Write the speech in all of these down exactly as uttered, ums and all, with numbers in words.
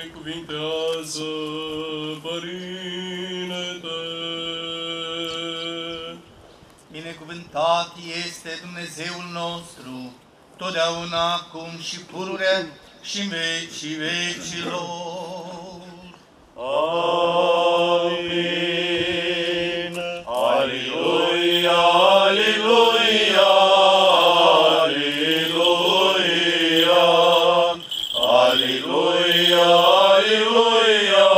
binecuvintează, Părinte. Binecuvântat este Dumnezeul nostru, totdeauna, acum și pururea și în vecii vecilor. Amin. Aleluia, aleluia, aleluia, aleluia, aleluia,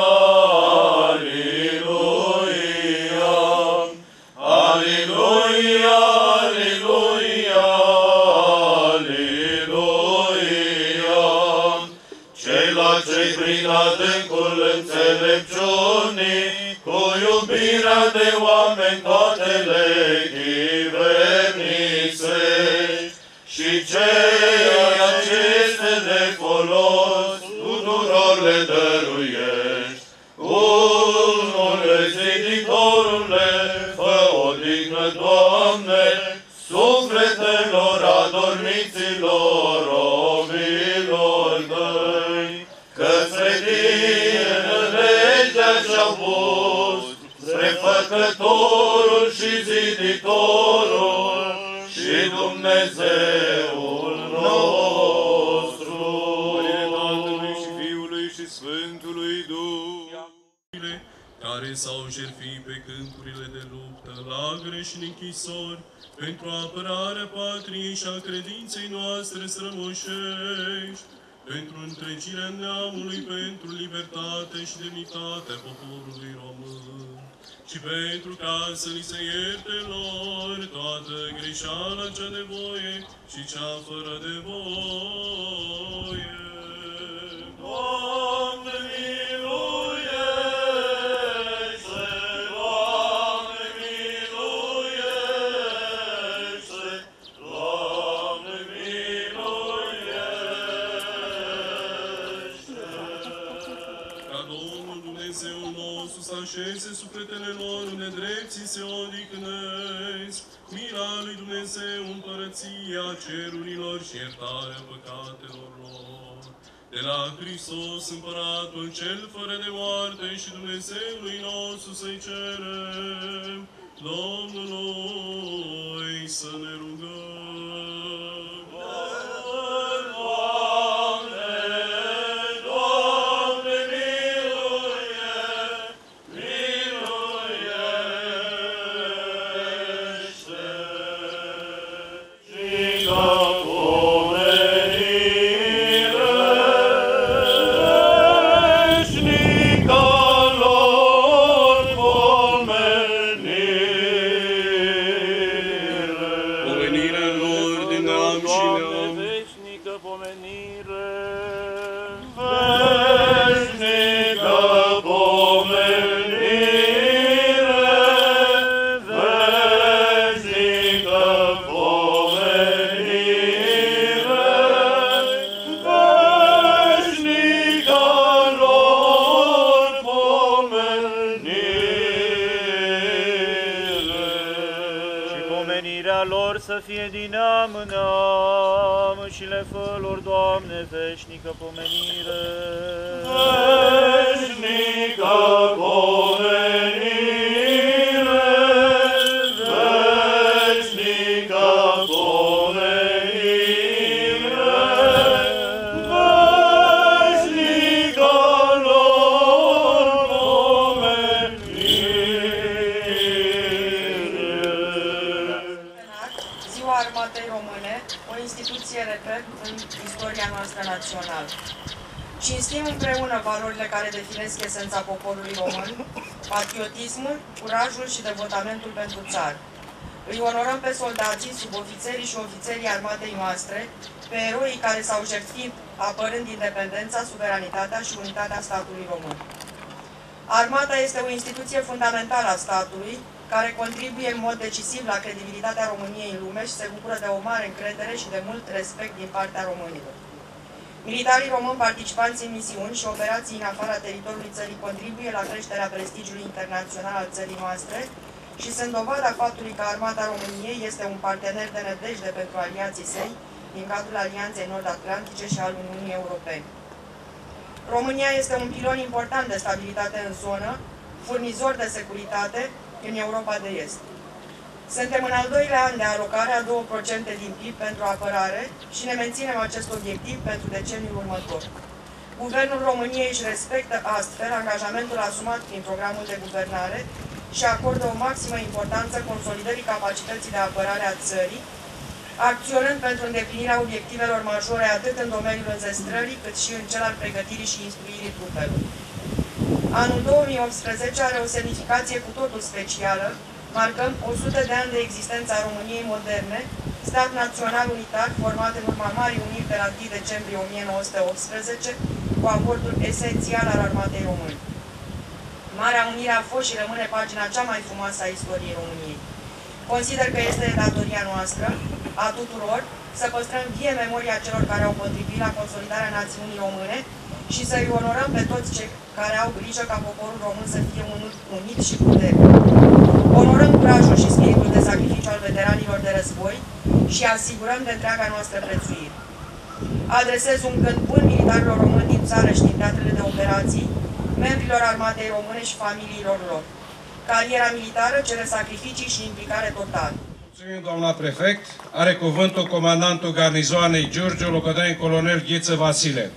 aleluia, aleluia, aleluia, aleluia. Cela ce-i prin adâncul înțelepciunii, cu iubirea de oameni toate le chivernisești, și ceea ce este de folos tuturor le dăruiești. Unule, ziditorule, fă odihnă, Doamne, sufletelor adormiților, robilor tăi, că spre tine nădejdea și-au pus, spre Făcătorul și Ziditorul și Dumnezeul nostru. Mărire Tatălui și Fiului și Sfântului Duh, care s-au jertfit pe câmpurile de luptă, lagăre și în închisori, pentru apărarea patriei și a credinței noastre strămoșești, pentru întregirea neamului, pentru libertate și demnitatea poporului român, și pentru ca să li se ierte lor toată greșeala cea de voie și cea fără de voie. Doamne, miluiește! Doamne, miluiește! Doamne, miluiește! Ca Domnul Dumnezeul nostru să așeze sufletele lor unde drepții se odihnesc, mila lui Dumnezeu, împărăția cerurilor și iertarea păcatelor lor. De la Hristos, Împăratul cel fără de moarte și Dumnezeului nostru să-i cerem, Domnului să ne rugăm. Doamne, Doamne, miluie, miluiește! Și ca pomenire veșnică lor pomenire. Pomenirea lor de neam și Doamne, neam, veșnică pomenire, veșnică pomenire, veșnică pomenire, veșnică lor pomenire. Și pomenirea lor să fie din neam în neam, și le fă lor, Doamne, veșnică pomenire. Veșnică pomenire, veșnică pomenire, veșnică lor pomenire. Ziua Armatei Române, o instituție, repet, în istoria noastră națională. Cinstim împreună valorile care definesc esența poporului român, patriotismul, curajul și devotamentul pentru țară. Îi onorăm pe soldații, subofițerii și ofițerii armatei noastre, pe eroii care s-au jertfit apărând independența, suveranitatea și unitatea statului român. Armata este o instituție fundamentală a statului, care contribuie în mod decisiv la credibilitatea României în lume și se bucură de o mare încredere și de mult respect din partea românilor. Militarii români participanți în misiuni și operații în afara teritoriului țării contribuie la creșterea prestigiului internațional al țării noastre și sunt dovada faptului că Armata României este un partener de nădejde pentru aliații săi din cadrul Alianței Nord-Atlantice și al Uniunii Europene. România este un pilon important de stabilitate în zonă, furnizor de securitate în Europa de Est. Suntem în al doilea an de alocare a două la sută din P I B pentru apărare și ne menținem acest obiectiv pentru deceniul următor. Guvernul României își respectă astfel angajamentul asumat prin programul de guvernare și acordă o maximă importanță consolidării capacității de apărare a țării, acționând pentru îndeplinirea obiectivelor majore atât în domeniul înzestrării, cât și în cel al pregătirii și instruirii trupelor. Anul două mii optsprezece are o semnificație cu totul specială. Marcăm o sută de ani de existență a României moderne, stat național unitar format în urma Marii Uniri de la întâi decembrie o mie nouă sute optsprezece, cu aportul esențial al armatei române. Marea Unire a fost și rămâne pagina cea mai frumoasă a istoriei României. Consider că este datoria noastră, a tuturor, să păstrăm vie memoria celor care au contribuit la consolidarea națiunii române și să-i onorăm pe toți cei care au grijă ca poporul român să fie unit și puternic. Onorăm curajul și spiritul de sacrificiu al veteranilor de război și asigurăm de întreaga noastră prețuire. Adresez un gând bun militarilor români din țară și din teatrele de operații, membrilor armatei române și familiilor lor. Cariera militară cere sacrificii și implicare totală. Mulțumim, doamna prefect. Are cuvântul comandantul garnizoanei Giurgiu, locotenent colonel Ghiță Vasile.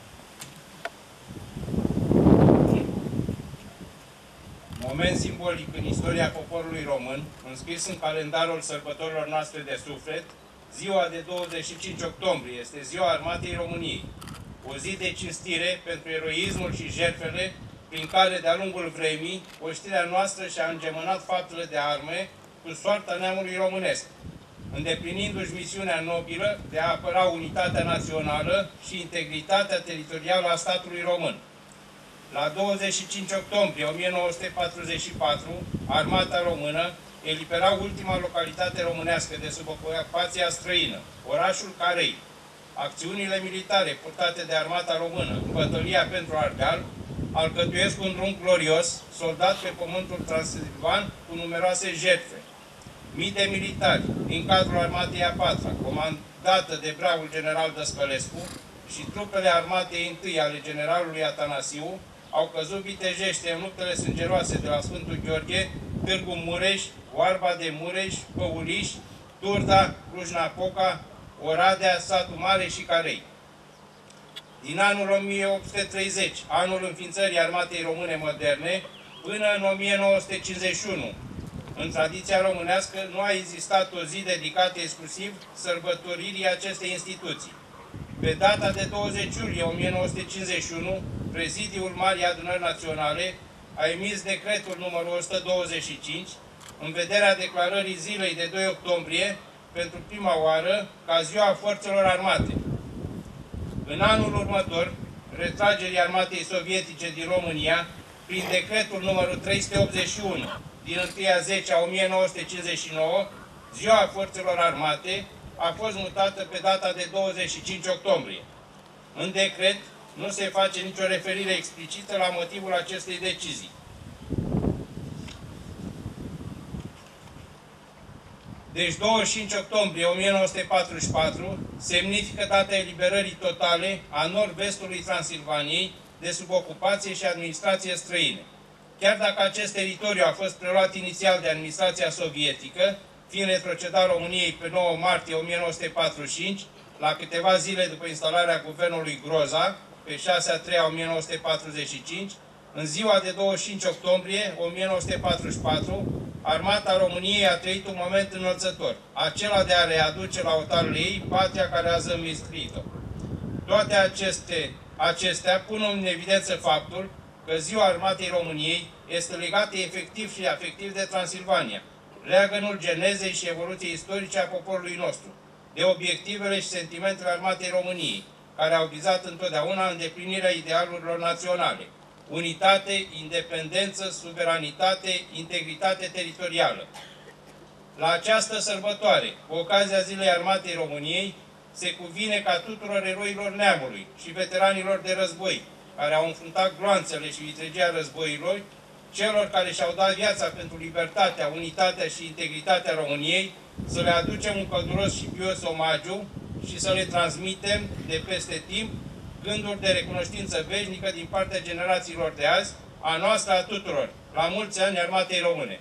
Moment simbolic în istoria poporului român, înscris în calendarul sărbătorilor noastre de suflet, ziua de douăzeci și cinci octombrie este Ziua Armatei României, o zi de cinstire pentru eroismul și jertfele prin care, de-a lungul vremii, oștirea noastră și-a îngemănat faptele de arme cu soarta neamului românesc, îndeplinindu-și misiunea nobilă de a apăra unitatea națională și integritatea teritorială a statului român. La douăzeci și cinci octombrie o mie nouă sute patruzeci și patru, Armata Română elibera ultima localitate românească de sub ocupația străină, orașul Carei. Acțiunile militare purtate de Armata Română în bătălia pentru Ardeal alcătuiesc un drum glorios, soldat pe pământul transilvan cu numeroase jertfe. Mii de militari din cadrul Armatei a patra, comandată de bravul general Dăscălescu, și trupele Armatei întâi ale generalului Atanasiu au căzut vitejește în luptele sângeroase de la Sfântul Gheorghe, Târgu Mureș, Oarba de Mureș, Păuliș, Turda, Cluj-Napoca, Oradea, Satul Mare și Carei. Din anul o mie opt sute treizeci, anul înființării Armatei Române moderne, până în o mie nouă sute cincizeci și unu, în tradiția românească nu a existat o zi dedicată exclusiv sărbătoririi acestei instituții. Pe data de douăzeci iulie o mie nouă sute cincizeci și unu, Prezidiul Marii Adunări Naționale a emis decretul numărul o sută douăzeci și cinci, în vederea declarării zilei de doi octombrie, pentru prima oară, ca Ziua Forțelor Armate. În anul următor, retragerii Armatei Sovietice din România, prin decretul numărul trei sute optzeci și unu, din întâi a zecea o mie nouă sute cincizeci și nouă, Ziua Forțelor Armate a fost mutată pe data de douăzeci și cinci octombrie. În decret nu se face nicio referire explicită la motivul acestei decizii. Deci douăzeci și cinci octombrie o mie nouă sute patruzeci și patru semnifică data eliberării totale a nord-vestului Transilvaniei de sub ocupație și administrație străine. Chiar dacă acest teritoriu a fost preluat inițial de administrația sovietică, fiind retrocedat României pe nouă martie o mie nouă sute patruzeci și cinci, la câteva zile după instalarea guvernului Groza, pe șase a treia o mie nouă sute patruzeci și cinci, în ziua de douăzeci și cinci octombrie o mie nouă sute patruzeci și patru, Armata României a trăit un moment înălțător, acela de a readuce la otarul ei patria care a zămislit-o. Toate aceste, acestea pun în evidență faptul că Ziua Armatei României este legată efectiv și afectiv de Transilvania, leagănul genezei și evoluției istorice a poporului nostru, de obiectivele și sentimentele Armatei României, care au vizat întotdeauna îndeplinirea idealurilor naționale: unitate, independență, suveranitate, integritate teritorială. La această sărbătoare, cu ocazia Zilei Armatei României, se cuvine ca tuturor eroilor neamului și veteranilor de război, care au înfruntat gloanțele și vitregia războiilor, celor care și-au dat viața pentru libertatea, unitatea și integritatea României, să le aducem un călduros și pios omagiu și să le transmitem de peste timp gânduri de recunoștință veșnică din partea generațiilor de azi, a noastră a tuturor. La mulți ani Armatei Române!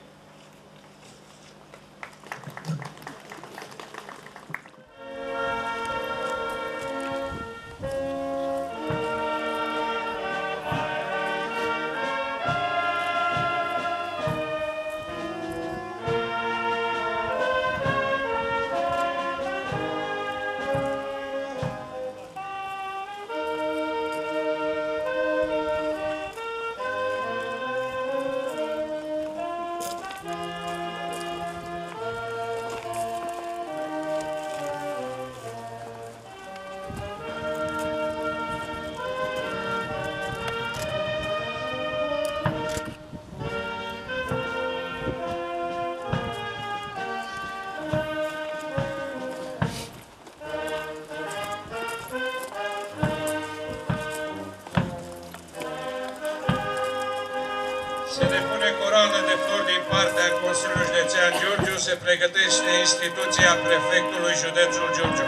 Se depune coroană de flori din partea Consiliului Județean Giurgiu, se pregătește instituția prefectului Județul Giurgiu.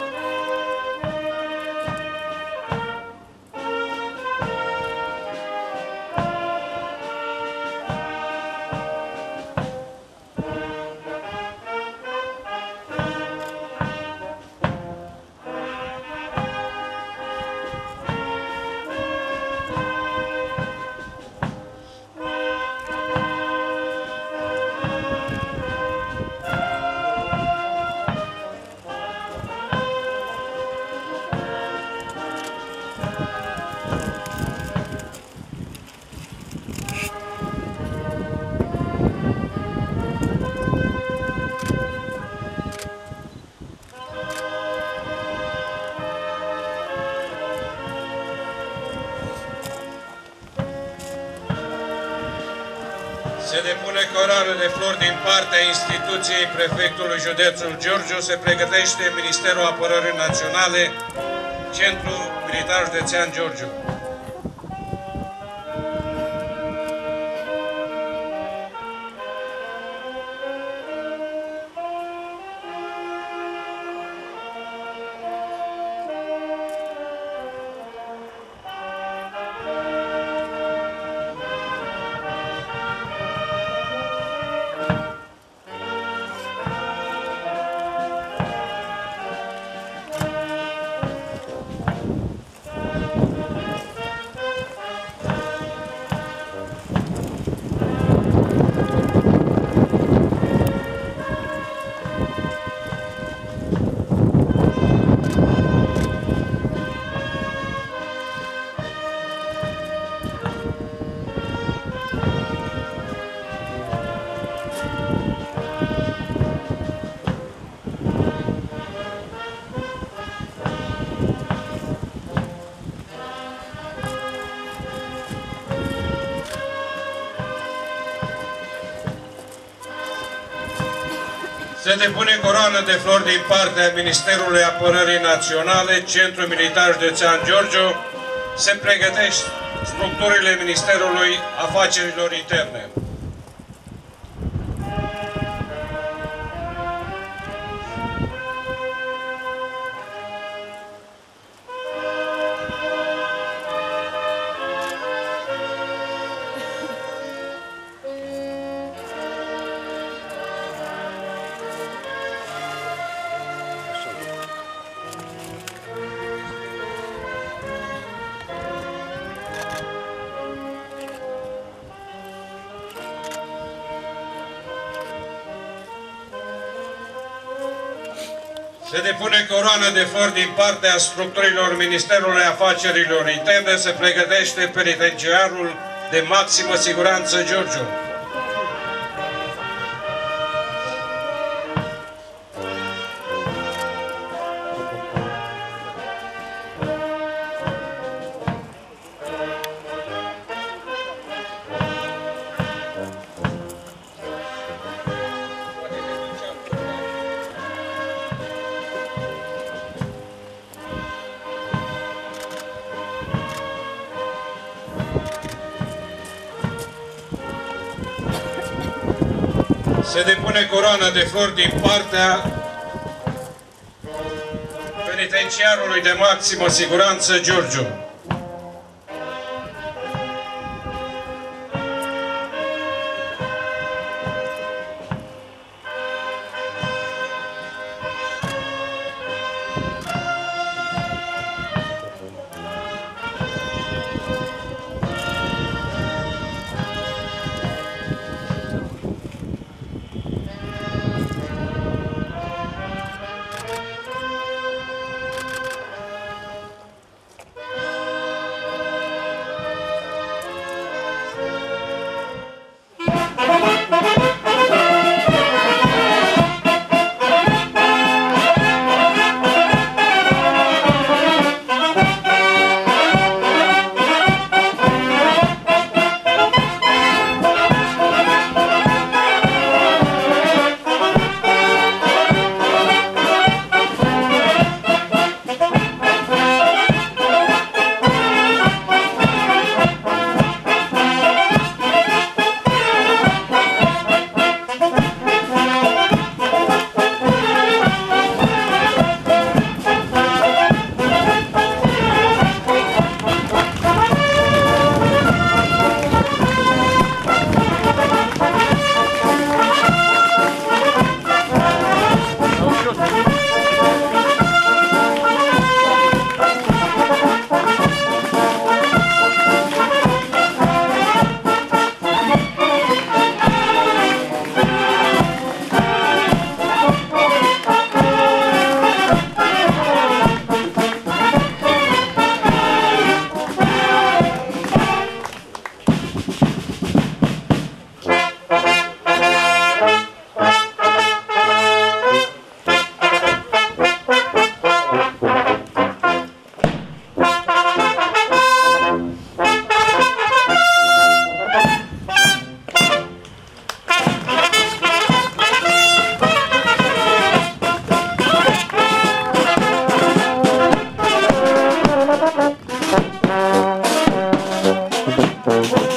Se depune coroană de flori din partea instituției prefectului Județul Giurgiu, se pregătește Ministerul Apărării Naționale, Centru Militar Județean Giurgiu. Se depune coroană de flori din partea Ministerului Apărării Naționale, Centrul Militar Județean Giurgiu, se pregătește structurile Ministerului Afacerilor Interne. Se depune coroană de flori din partea structurilor Ministerului Afacerilor Interne, se pregătește penitenciarul de maximă siguranță Giurgiu. Se depune coroană de flori din partea penitenciarului oficiarului de maximă siguranță Giurgiu. Thank you.